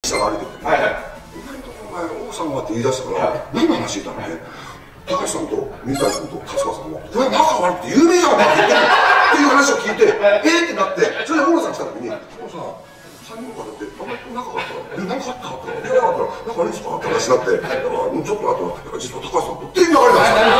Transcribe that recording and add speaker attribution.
Speaker 1: 記者が歩いてて、お前王さんはって言い出したから、何の話言ったのね。高橋さんと水谷君と達川さんも、これ仲悪くて有名じゃんって言ってるっていう話を聞いて、ってなって、それで大野さん来た時に、もうさ、3人とかだって、あんまり仲があったら、何かあったら、仲あったら、仲悪いんですかって話になって、ちょっとあと、実は高橋さんとっていう流れなんですよ。